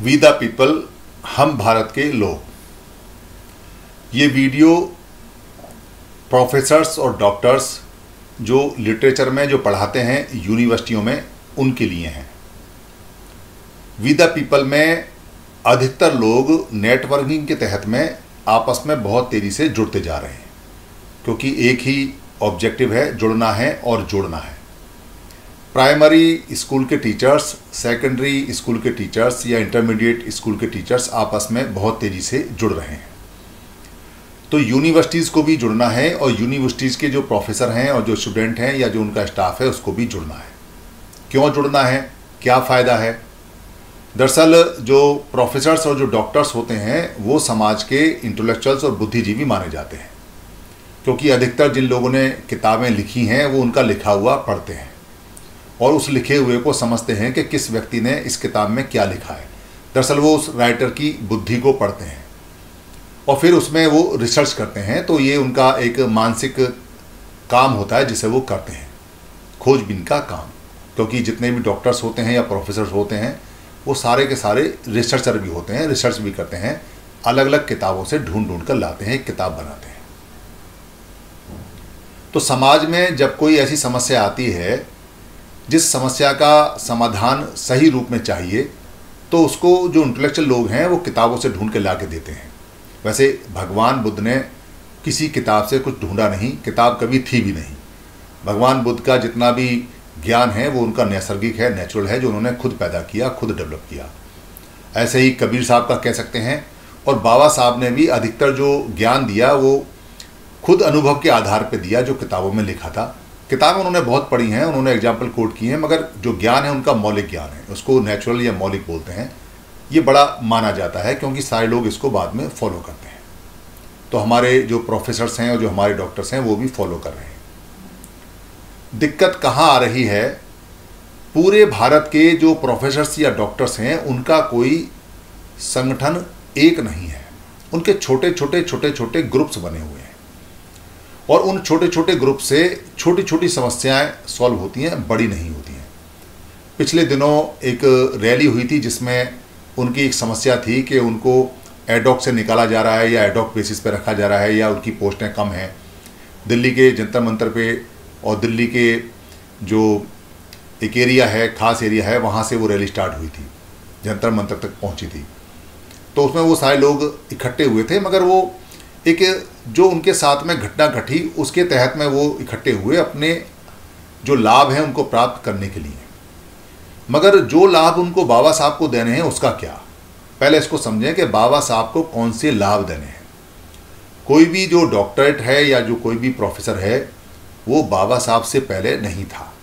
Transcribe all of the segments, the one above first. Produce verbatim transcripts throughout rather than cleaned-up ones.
We the people, हम भारत के लोग। ये वीडियो प्रोफेसर्स और डॉक्टर्स जो लिटरेचर में जो पढ़ाते हैं यूनिवर्सिटियों में, उनके लिए हैं। वी द पीपल में अधिकतर लोग नेटवर्किंग के तहत में आपस में बहुत तेज़ी से जुड़ते जा रहे हैं, क्योंकि एक ही ऑब्जेक्टिव है, जुड़ना है और जोड़ना है। प्राइमरी स्कूल के टीचर्स, सेकेंडरी स्कूल के टीचर्स या इंटरमीडिएट स्कूल के टीचर्स आपस में बहुत तेज़ी से जुड़ रहे हैं। तो यूनिवर्सिटीज़ को भी जुड़ना है और यूनिवर्सिटीज़ के जो प्रोफेसर हैं और जो स्टूडेंट हैं या जो उनका स्टाफ है उसको भी जुड़ना है। क्यों जुड़ना है, क्या फ़ायदा है? दरअसल जो प्रोफेसर्स और जो डॉक्टर्स होते हैं वो समाज के इंटेलेक्चुअल्स और बुद्धिजीवी माने जाते हैं, क्योंकि अधिकतर जिन लोगों ने किताबें लिखी हैं वो उनका लिखा हुआ पढ़ते हैं और उस लिखे हुए को समझते हैं कि किस व्यक्ति ने इस किताब में क्या लिखा है। दरअसल वो उस राइटर की बुद्धि को पढ़ते हैं और फिर उसमें वो रिसर्च करते हैं। तो ये उनका एक मानसिक काम होता है जिसे वो करते हैं, खोजबीन का काम। क्योंकि जितने भी डॉक्टर्स होते हैं या प्रोफेसर होते हैं वो सारे के सारे रिसर्चर भी होते हैं, रिसर्च भी करते हैं, अलग अलग किताबों से ढूंढ ढूंढ कर लाते हैं, एक किताब बनाते हैं। तो समाज में जब कोई ऐसी समस्या आती है जिस समस्या का समाधान सही रूप में चाहिए, तो उसको जो इंटेलेक्चुअल लोग हैं वो किताबों से ढूंढ के ला के देते हैं। वैसे भगवान बुद्ध ने किसी किताब से कुछ ढूंढा नहीं, किताब कभी थी भी नहीं। भगवान बुद्ध का जितना भी ज्ञान है वो उनका नैसर्गिक है, नेचुरल है, जो उन्होंने खुद पैदा किया, खुद डेवलप किया। ऐसे ही कबीर साहब का कह सकते हैं, और बाबा साहब ने भी अधिकतर जो ज्ञान दिया वो खुद अनुभव के आधार पर दिया, जो किताबों में लिखा था। किताबें उन्होंने बहुत पढ़ी हैं, उन्होंने एग्जाम्पल कोट किए हैं, मगर जो ज्ञान है उनका मौलिक ज्ञान है, उसको नेचुरल या मौलिक बोलते हैं। ये बड़ा माना जाता है क्योंकि सारे लोग इसको बाद में फॉलो करते हैं। तो हमारे जो प्रोफेसर्स हैं और जो हमारे डॉक्टर्स हैं वो भी फॉलो कर रहे हैं। दिक्कत कहाँ आ रही है? पूरे भारत के जो प्रोफेसर्स या डॉक्टर्स हैं उनका कोई संगठन एक नहीं है, उनके छोटे छोटे छोटे छोटे ग्रुप्स बने हुए हैं और उन छोटे छोटे ग्रुप से छोटी छोटी समस्याएं सॉल्व होती हैं, बड़ी नहीं होती हैं। पिछले दिनों एक रैली हुई थी जिसमें उनकी एक समस्या थी कि उनको एडॉक से निकाला जा रहा है या एडॉक बेसिस पे रखा जा रहा है या उनकी पोस्टें कम हैं। दिल्ली के जंतर मंतर पे और दिल्ली के जो एक एरिया है, खास एरिया है, वहाँ से वो रैली स्टार्ट हुई थी, जंतर मंतर तक पहुँची थी। तो उसमें वो सारे लोग इकट्ठे हुए थे, मगर वो एक जो उनके साथ में घटना घटी उसके तहत में वो इकट्ठे हुए अपने जो लाभ हैं उनको प्राप्त करने के लिए। मगर जो लाभ उनको बाबा साहब को देने हैं उसका क्या? पहले इसको समझें कि बाबा साहब को कौन से लाभ देने हैं। कोई भी जो डॉक्टरेट है या जो कोई भी प्रोफेसर है वो बाबा साहब से पहले नहीं था।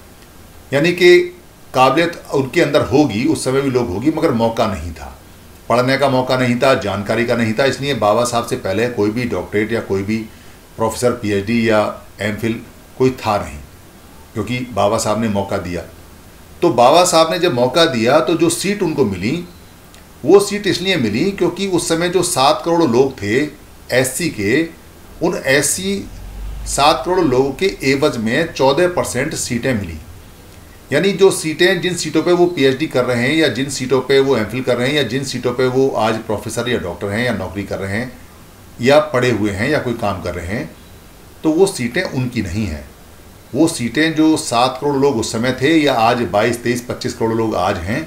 यानी कि काबिलियत उनके अंदर होगी, उस समय भी लोग होगी, मगर मौका नहीं था, पढ़ने का मौका नहीं था, जानकारी का नहीं था। इसलिए बाबा साहब से पहले कोई भी डॉक्टरेट या कोई भी प्रोफेसर, पीएचडी या एमफिल कोई था नहीं, क्योंकि बाबा साहब ने मौका दिया। तो बाबा साहब ने जब मौका दिया तो जो सीट उनको मिली वो सीट इसलिए मिली क्योंकि उस समय जो सात करोड़ लोग थे एससी के, उन एससी सात करोड़ लोगों के एवज में चौदह परसेंट सीटें मिली। यानी जो सीटें, जिन सीटों पे वो पीएचडी कर रहे हैं या जिन सीटों पे वो एमफिल कर रहे हैं या जिन सीटों पे वो आज प्रोफेसर या डॉक्टर हैं या नौकरी कर रहे हैं या पढ़े हुए हैं या कोई काम कर रहे हैं, तो वो सीटें उनकी नहीं हैं। वो सीटें जो सात करोड़ लोग उस समय थे या आज बाईस तेईस पच्चीस करोड़ लोग आज हैं,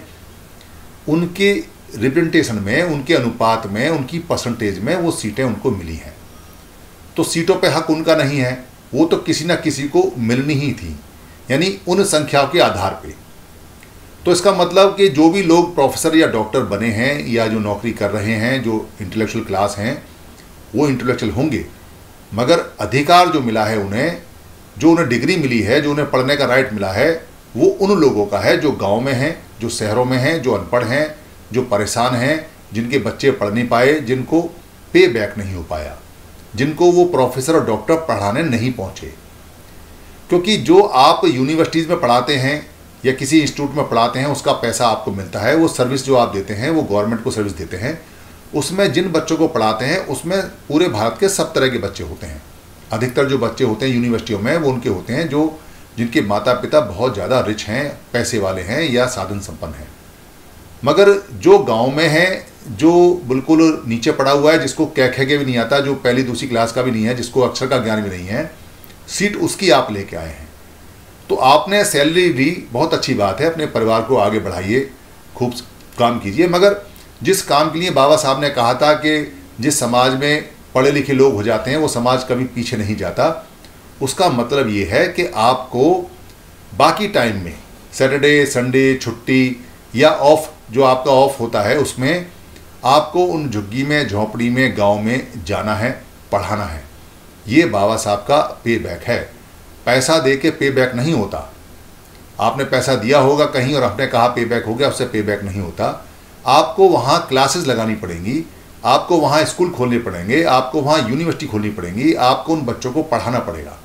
उनके रिप्रेजेंटेशन में, उनके अनुपात में, उनकी परसेंटेज में वो सीटें उनको मिली हैं। तो सीटों पे हक उनका नहीं है, वो तो किसी ना किसी को मिलनी ही थी, यानी उन संख्याओं के आधार पे। तो इसका मतलब कि जो भी लोग प्रोफेसर या डॉक्टर बने हैं या जो नौकरी कर रहे हैं, जो इंटेलेक्चुअल क्लास हैं, वो इंटेलेक्चुअल होंगे, मगर अधिकार जो मिला है उन्हें, जो उन्हें डिग्री मिली है, जो उन्हें पढ़ने का राइट मिला है, वो उन लोगों का है जो गांव में हैं, जो शहरों में हैं, जो अनपढ़ हैं, जो परेशान हैं, जिनके बच्चे पढ़ नहीं पाए, जिनको पे बैक नहीं हो पाया, जिनको वो प्रोफेसर और डॉक्टर पढ़ाने नहीं पहुँचे। क्योंकि जो आप यूनिवर्सिटीज़ में पढ़ाते हैं या किसी इंस्टीट्यूट में पढ़ाते हैं उसका पैसा आपको मिलता है, वो सर्विस जो आप देते हैं वो गवर्नमेंट को सर्विस देते हैं। उसमें जिन बच्चों को पढ़ाते हैं उसमें पूरे भारत के सब तरह के बच्चे होते हैं। अधिकतर जो बच्चे होते हैं यूनिवर्सिटियों में वो उनके होते हैं जो जिनके माता पिता बहुत ज़्यादा रिच हैं, पैसे वाले हैं या साधन संपन्न हैं। मगर जो गांव में है, जो बिल्कुल नीचे पड़ा हुआ है, जिसको कै खे के भी नहीं आता, जो पहली दूसरी क्लास का भी नहीं है, जिसको अक्षर का ज्ञान भी नहीं है, सीट उसकी आप लेके आए हैं। तो आपने सैलरी ली, बहुत अच्छी बात है, अपने परिवार को आगे बढ़ाइए, खूब काम कीजिए। मगर जिस काम के लिए बाबा साहब ने कहा था कि जिस समाज में पढ़े लिखे लोग हो जाते हैं वो समाज कभी पीछे नहीं जाता, उसका मतलब ये है कि आपको बाकी टाइम में, सैटरडे संडे छुट्टी या ऑफ जो आपका ऑफ होता है, उसमें आपको उन झुग्गी में, झोंपड़ी में, गांव में जाना है, पढ़ाना है। ये बाबा साहब का पे बैक है। पैसा दे के पे बैक नहीं होता। आपने पैसा दिया होगा कहीं और आपने कहा पे बैक हो गया, उससे पे बैक नहीं होता। आपको वहाँ क्लासेस लगानी पड़ेंगी, आपको वहाँ स्कूल खोलने पड़ेंगे, आपको वहाँ यूनिवर्सिटी खोलनी पड़ेंगी, आपको उन बच्चों को पढ़ाना पड़ेगा।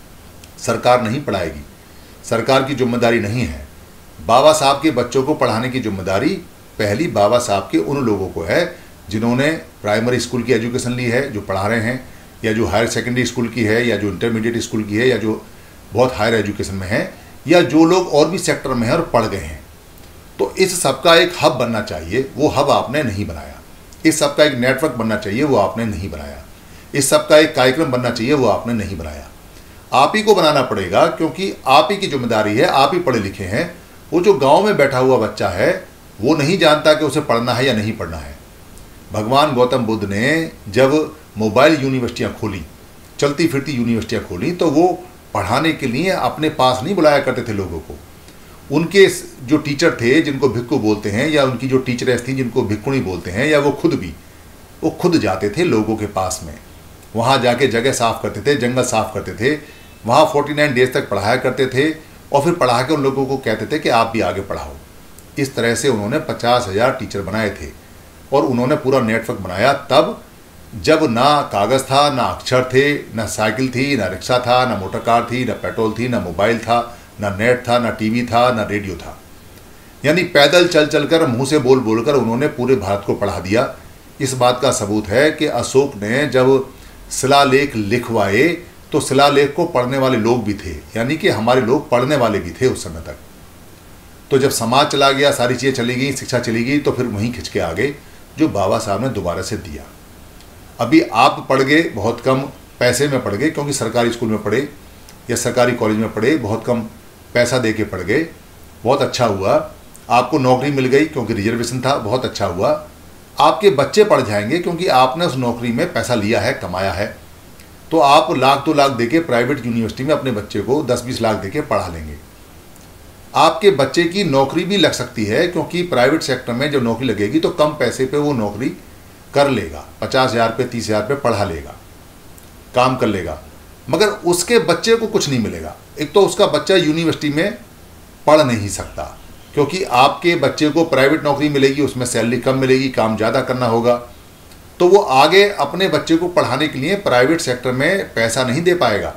सरकार नहीं पढ़ाएगी, सरकार की जिम्मेदारी नहीं है। बाबा साहब के बच्चों को पढ़ाने की जिम्मेदारी पहली बाबा साहब के उन लोगों को है जिन्होंने प्राइमरी स्कूल की एजुकेशन ली है, जो पढ़ा रहे हैं, या जो हायर सेकेंडरी स्कूल की है, या जो इंटरमीडिएट स्कूल की है, या जो बहुत हायर एजुकेशन में है, या जो लोग और भी सेक्टर में हैं और पढ़ गए हैं। तो इस सब का एक हब बनना चाहिए, वो हब आपने नहीं बनाया। इस सब का एक नेटवर्क बनना चाहिए, वो आपने नहीं बनाया। इस सब का एक कार्यक्रम बनना चाहिए, वो आपने नहीं बनाया। आप ही को बनाना पड़ेगा, क्योंकि आप ही की जिम्मेदारी है, आप ही पढ़े लिखे हैं। वो जो गांव में बैठा हुआ बच्चा है वो नहीं जानता कि उसे पढ़ना है या नहीं पढ़ना है। भगवान गौतम बुद्ध ने जब मोबाइल यूनिवर्सिटियां खोली, चलती फिरती यूनिवर्सिटियां खोली, तो वो पढ़ाने के लिए अपने पास नहीं बुलाया करते थे लोगों को। उनके जो टीचर थे, जिनको भिक्खु बोलते हैं, या उनकी जो टीचरें थी जिनको भिक्खुणी बोलते हैं, या वो खुद भी, वो खुद जाते थे लोगों के पास में, वहाँ जाके जगह साफ करते थे, जंगल साफ करते थे, वहाँ उनचास डेज तक पढ़ाया करते थे, और फिर पढ़ा के उन लोगों को कहते थे कि आप भी आगे पढ़ाओ। इस तरह से उन्होंने पचास हजार टीचर बनाए थे, और उन्होंने पूरा नेटवर्क बनाया तब जब ना कागज़ था, ना अक्षर थे, ना साइकिल थी, ना रिक्शा था, ना मोटर कार थी, ना पेट्रोल थी, ना मोबाइल था, ना नेट था, ना टीवी था, ना रेडियो था। यानी पैदल चल चल कर, मुँह से बोल बोल कर उन्होंने पूरे भारत को पढ़ा दिया। इस बात का सबूत है कि अशोक ने जब शिलालेख लिखवाए तो शिलालेख को पढ़ने वाले लोग भी थे, यानी कि हमारे लोग पढ़ने वाले भी थे उस समय तक। तो जब समाज चला गया, सारी चीज़ें चली गई, शिक्षा चली गई, तो फिर वहीं खिंच के आ गए जो बाबा साहब ने दोबारा से दिया। अभी आप पढ़ गए, बहुत कम पैसे में पढ़ गए, क्योंकि सरकारी स्कूल में पढ़े या सरकारी कॉलेज में पढ़े, बहुत कम पैसा दे के पढ़ गए, बहुत अच्छा हुआ। आपको नौकरी मिल गई क्योंकि रिजर्वेशन था, बहुत अच्छा हुआ। आपके बच्चे पढ़ जाएंगे क्योंकि आपने उस नौकरी में पैसा लिया है, कमाया है। तो आप लाख दो लाख देके प्राइवेट यूनिवर्सिटी में अपने बच्चे को दस बीस लाख देके पढ़ा लेंगे। आपके बच्चे की नौकरी भी लग सकती है, क्योंकि प्राइवेट सेक्टर में जब नौकरी लगेगी तो कम पैसे पे वो नौकरी कर लेगा, पचास हज़ार पे, तीस हज़ार पे पढ़ा लेगा, काम कर लेगा, मगर उसके बच्चे को कुछ नहीं मिलेगा। एक तो उसका बच्चा यूनिवर्सिटी में पढ़ नहीं सकता, क्योंकि आपके बच्चे को प्राइवेट नौकरी मिलेगी, उसमें सैलरी कम मिलेगी, काम ज़्यादा करना होगा, तो वो आगे अपने बच्चे को पढ़ाने के लिए प्राइवेट सेक्टर में पैसा नहीं दे पाएगा।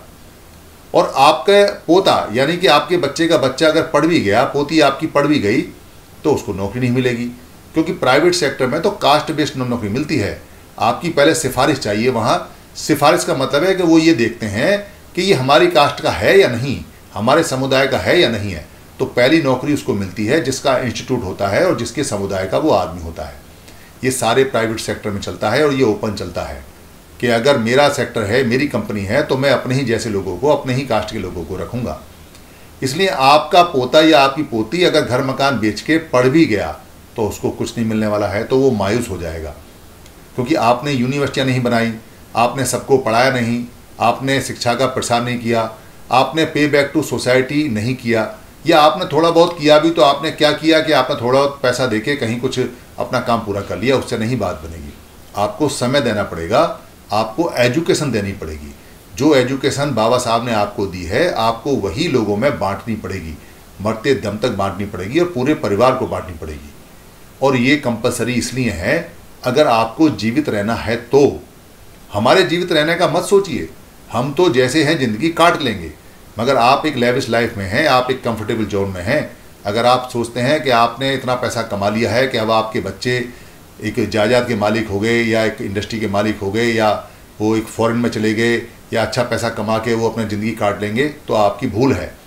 और आपका पोता, यानी कि आपके बच्चे का बच्चा अगर पढ़ भी गया, पोती आपकी पढ़ भी गई, तो उसको नौकरी नहीं मिलेगी, क्योंकि प्राइवेट सेक्टर में तो कास्ट बेस्ड नौकरी मिलती है। आपकी पहले सिफारिश चाहिए। वहाँ सिफारिश का मतलब है कि वो ये देखते हैं कि ये हमारी कास्ट का है या नहीं, हमारे समुदाय का है या नहीं है। तो पहली नौकरी उसको मिलती है जिसका इंस्टीट्यूट होता है और जिसके समुदाय का वो आदमी होता है। ये सारे प्राइवेट सेक्टर में चलता है, और ये ओपन चलता है कि अगर मेरा सेक्टर है, मेरी कंपनी है, तो मैं अपने ही जैसे लोगों को, अपने ही कास्ट के लोगों को रखूँगा। इसलिए आपका पोता या आपकी पोती अगर घर मकान बेच के पढ़ भी गया तो उसको कुछ नहीं मिलने वाला है, तो वो मायूस हो जाएगा, क्योंकि आपने यूनिवर्सिटियाँ नहीं बनाई, आपने सबको पढ़ाया नहीं, आपने शिक्षा का प्रसार नहीं किया, आपने पे बैक टू सोसाइटी नहीं किया, या आपने थोड़ा बहुत किया भी तो आपने क्या किया कि आपने थोड़ा बहुत पैसा देके कहीं कुछ अपना काम पूरा कर लिया, उससे नहीं बात बनेगी। आपको समय देना पड़ेगा, आपको एजुकेशन देनी पड़ेगी। जो एजुकेशन बाबा साहब ने आपको दी है, आपको वही लोगों में बांटनी पड़ेगी, मरते दम तक बांटनी पड़ेगी, और पूरे परिवार को बांटनी पड़ेगी। और ये कंपलसरी इसलिए है, अगर आपको जीवित रहना है तो। हमारे जीवित रहने का मत सोचिए, हम तो जैसे हैं ज़िंदगी काट लेंगे, मगर आप एक लेविश लाइफ में हैं, आप एक कंफर्टेबल जोन में हैं। अगर आप सोचते हैं कि आपने इतना पैसा कमा लिया है कि अब आपके बच्चे एक जायदाद के मालिक हो गए, या एक इंडस्ट्री के मालिक हो गए, या वो एक फॉरेन में चले गए, या अच्छा पैसा कमा के वो अपनी ज़िंदगी काट लेंगे, तो आपकी भूल है।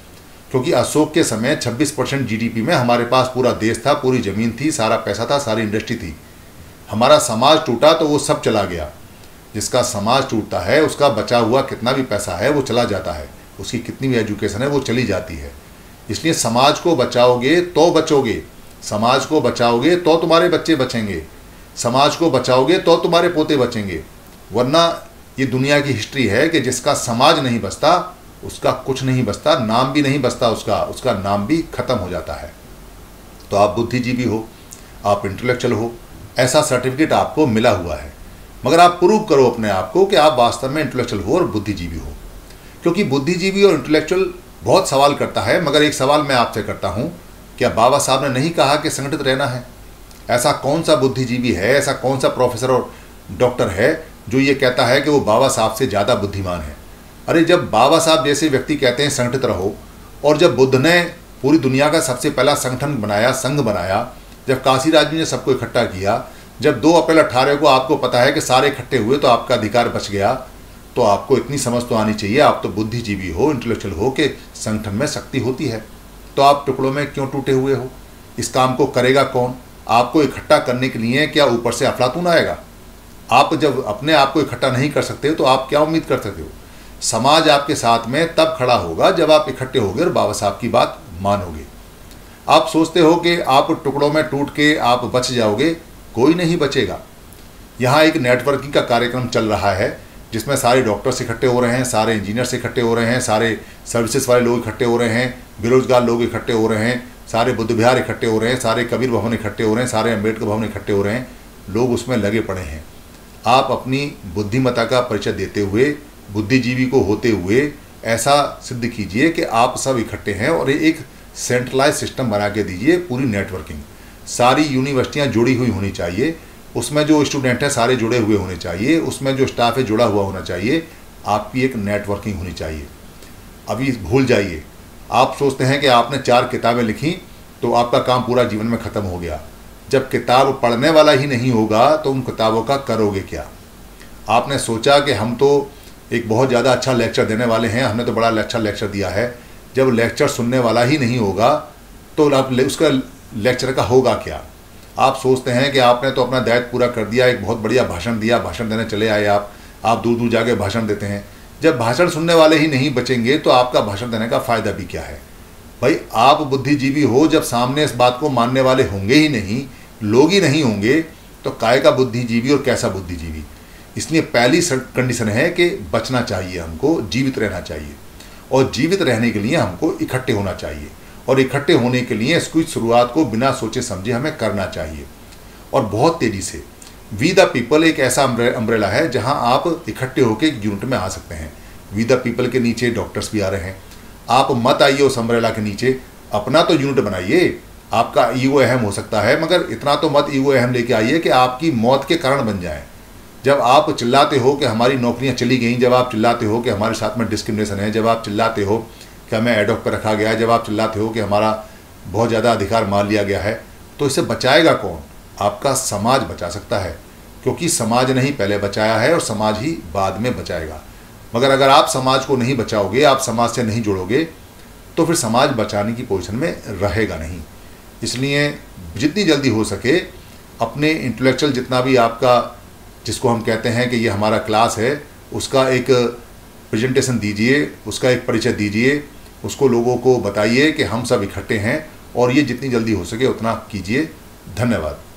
क्योंकि अशोक के समय छब्बीस परसेंट जीडीपी में हमारे पास पूरा देश था, पूरी ज़मीन थी, सारा पैसा था, सारी इंडस्ट्री थी। हमारा समाज टूटा तो वो सब चला गया। जिसका समाज टूटता है उसका बचा हुआ कितना भी पैसा है वो चला जाता है, उसकी कितनी भी एजुकेशन है वो चली जाती है। इसलिए समाज को बचाओगे तो बचोगे, समाज को बचाओगे तो तुम्हारे बच्चे बचेंगे, समाज को बचाओगे तो तुम्हारे पोते बचेंगे। वरना ये दुनिया की हिस्ट्री है कि जिसका समाज नहीं बचता उसका कुछ नहीं बचता, नाम भी नहीं बचता, उसका उसका नाम भी खत्म हो जाता है। तो आप बुद्धिजीवी हो, आप इंटेलेक्चुअल हो, ऐसा सर्टिफिकेट आपको मिला हुआ है, मगर आप प्रूव करो अपने आप को कि आप वास्तव में इंटेलेक्चुअल हो और बुद्धिजीवी हो। क्योंकि बुद्धिजीवी और इंटेलेक्चुअल बहुत सवाल करता है, मगर एक सवाल मैं आपसे करता हूँ, क्या बाबा साहब ने नहीं कहा कि संगठित रहना है? ऐसा कौन सा बुद्धिजीवी है, ऐसा कौन सा प्रोफेसर और डॉक्टर है जो ये कहता है कि वो बाबा साहब से ज़्यादा बुद्धिमान है? अरे जब बाबा साहब जैसे व्यक्ति कहते हैं संगठित रहो, और जब बुद्ध ने पूरी दुनिया का सबसे पहला संगठन बनाया, संघ बनाया, जब काशी राज ने सबको इकट्ठा किया, जब दो अप्रैल अट्ठारह को आपको पता है कि सारे इकट्ठे हुए तो आपका अधिकार बच गया, तो आपको इतनी समझ तो आनी चाहिए, आप तो बुद्धिजीवी हो, इंटेलेक्चुअल हो, कि संगठन में शक्ति होती है। तो आप टुकड़ों में क्यों टूटे हुए हो? इस काम को करेगा कौन? आपको इकट्ठा करने के लिए क्या ऊपर से अफलातून आएगा? आप जब अपने आप को इकट्ठा नहीं कर सकते तो आप क्या उम्मीद कर सकते हो? समाज आपके साथ में तब खड़ा होगा जब आप इकट्ठे होगे और बाबा साहब की बात मानोगे। आप सोचते हो कि आप टुकड़ों में टूट के आप बच जाओगे, कोई नहीं बचेगा। यहाँ एक नेटवर्किंग का कार्यक्रम चल रहा है जिसमें सारे डॉक्टर्स इकट्ठे हो रहे हैं, सारे इंजीनियर्स इकट्ठे हो रहे हैं, सारे सर्विसेज वाले लोग इकट्ठे हो रहे हैं, बेरोजगार लोग इकट्ठे हो रहे हैं, सारे बुद्ध विहार इकट्ठे हो रहे हैं, सारे कबीर भवन इकट्ठे हो रहे हैं, सारे अम्बेडकर भवन इकट्ठे हो रहे हैं। लोग उसमें लगे पड़े हैं। आप अपनी बुद्धिमत्ता का परिचय देते हुए, बुद्धिजीवी को होते हुए ऐसा सिद्ध कीजिए कि आप सब इकट्ठे हैं, और एक सेंट्रलाइज सिस्टम बना के दीजिए। पूरी नेटवर्किंग, सारी यूनिवर्सिटियां जुड़ी हुई होनी चाहिए, उसमें जो स्टूडेंट हैं सारे जुड़े हुए होने चाहिए, उसमें जो स्टाफ है जुड़ा हुआ होना चाहिए। आपकी एक नेटवर्किंग होनी चाहिए। अभी भूल जाइए, आप सोचते हैं कि आपने चार किताबें लिखी तो आपका काम पूरा जीवन में ख़त्म हो गया। जब किताब पढ़ने वाला ही नहीं होगा तो उन किताबों का करोगे क्या? आपने सोचा कि हम तो एक बहुत ज़्यादा अच्छा लेक्चर देने वाले हैं, हमने तो बड़ा अच्छा लेक्चर दिया है। जब लेक्चर सुनने वाला ही नहीं होगा तो आप उसका लेक्चर का होगा क्या? आप सोचते हैं कि आपने तो अपना दायित्व पूरा कर दिया, एक बहुत बढ़िया भाषण दिया, भाषण देने चले आए आप आप दूर दूर जाके भाषण देते हैं। जब भाषण सुनने वाले ही नहीं बचेंगे तो आपका भाषण देने का फ़ायदा भी क्या है? भाई आप बुद्धिजीवी हो, जब सामने इस बात को मानने वाले होंगे ही नहीं, लोग ही नहीं होंगे, तो काय का बुद्धिजीवी और कैसा बुद्धिजीवी? इसलिए पहली कंडीशन है कि बचना चाहिए, हमको जीवित रहना चाहिए, और जीवित रहने के लिए हमको इकट्ठे होना चाहिए, और इकट्ठे होने के लिए इसकी शुरुआत को बिना सोचे समझे हमें करना चाहिए, और बहुत तेज़ी से। वी द पीपल एक ऐसा अम्ब्रेला है जहां आप इकट्ठे होकर एक यूनिट में आ सकते हैं। वी द पीपल के नीचे डॉक्टर्स भी आ रहे हैं। आप मत आइए उस अम्ब्रेला के नीचे, अपना तो यूनिट बनाइए। आपका ईगो अहम हो सकता है, मगर इतना तो मत ईगो अहम लेके आइए कि आपकी मौत के कारण बन जाए। जब आप चिल्लाते हो कि हमारी नौकरियां चली गई, जब आप चिल्लाते हो कि हमारे साथ में डिस्क्रिमिनेशन है, जब आप चिल्लाते हो कि हमें एडॉक पर रखा गया है, जब आप चिल्लाते हो कि हमारा बहुत ज़्यादा अधिकार मान लिया गया है, तो इसे बचाएगा कौन? आपका समाज बचा सकता है, क्योंकि समाज ने ही पहले बचाया है और समाज ही बाद में बचाएगा। मगर अगर आप समाज को नहीं बचाओगे, आप समाज से नहीं जुड़ोगे, तो फिर समाज बचाने की पोजीशन में रहेगा नहीं। इसलिए जितनी जल्दी हो सके अपने इंटेलेक्चुअल, जितना भी आपका, जिसको हम कहते हैं कि ये हमारा क्लास है, उसका एक प्रेजेंटेशन दीजिए, उसका एक परिचय दीजिए, उसको लोगों को बताइए कि हम सब इकट्ठे हैं, और ये जितनी जल्दी हो सके उतना कीजिए। धन्यवाद।